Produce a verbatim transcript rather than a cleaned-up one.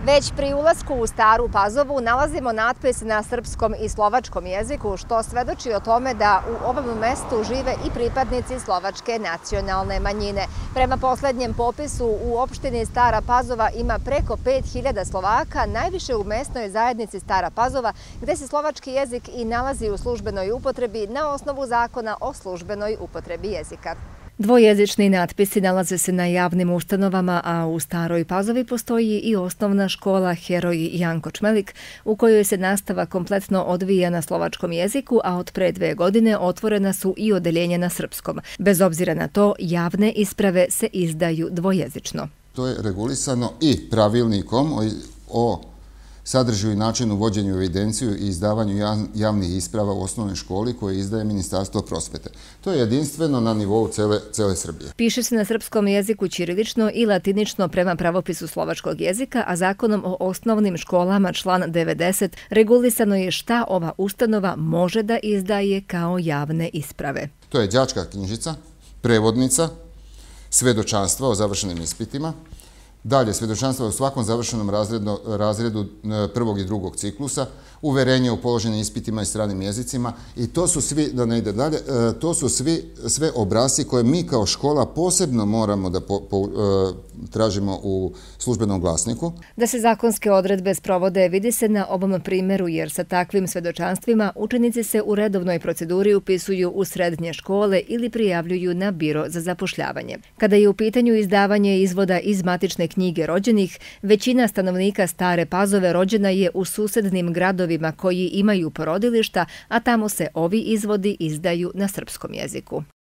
Već pri ulasku u Staru Pazovu nalazimo natpis na srpskom i slovačkom jeziku, što svedoči o tome da u ovom mestu žive i pripadnici slovačke nacionalne manjine. Prema poslednjem popisu u opštini Stara Pazova ima preko pet hiljada Slovaka, najviše u mesnoj zajednici Stara Pazova, gde se slovački jezik i nalazi u službenoj upotrebi na osnovu zakona o službenoj upotrebi jezika. Dvojezični natpisi nalaze se na javnim ustanovama, a u Staroj Pazovi postoji i osnovna škola Heroj Janko Čmelik, u kojoj se nastava kompletno odvija na slovačkom jeziku, a od pre dve godine otvorena su i odeljenja na srpskom. Bez obzira na to, javne isprave se izdaju dvojezično. To je regulisano i pravilnikom o sadržaju i načinu vođenju evidenciju i izdavanju javnih isprava u osnovnoj školi koje izdaje Ministarstvo prosvete. To je jedinstveno na nivou cele Srbije. Piše se na srpskom jeziku ćirilično i latinično prema pravopisu slovačkog jezika, a zakonom o osnovnim školama član devedeset regulisano je šta ova ustanova može da izdaje kao javne isprave. To je đačka knjižica, prevodnica, svedočanstva o završenim ispitima, dalje, svedočanstva u svakom završenom razredu prvog i drugog ciklusa, uverenje u položenim ispitima i stranim jezicima i to su svi, da ne ide dalje, to su svi, sve obrasci koje mi kao škola posebno moramo da po, po, tražimo u službenom glasniku. Da se zakonske odredbe sprovode vidi se na ovom primjeru, jer sa takvim svedočanstvima učenici se u redovnoj proceduri upisuju u srednje škole ili prijavljuju na biro za zapošljavanje. Kada je u pitanju izdavanje izvoda iz matične knjige rođenih, većina stanovnika Stare Pazove rođena je u susednim gradovima koji imaju porodilišta, a tamo se ovi izvodi izdaju na srpskom jeziku.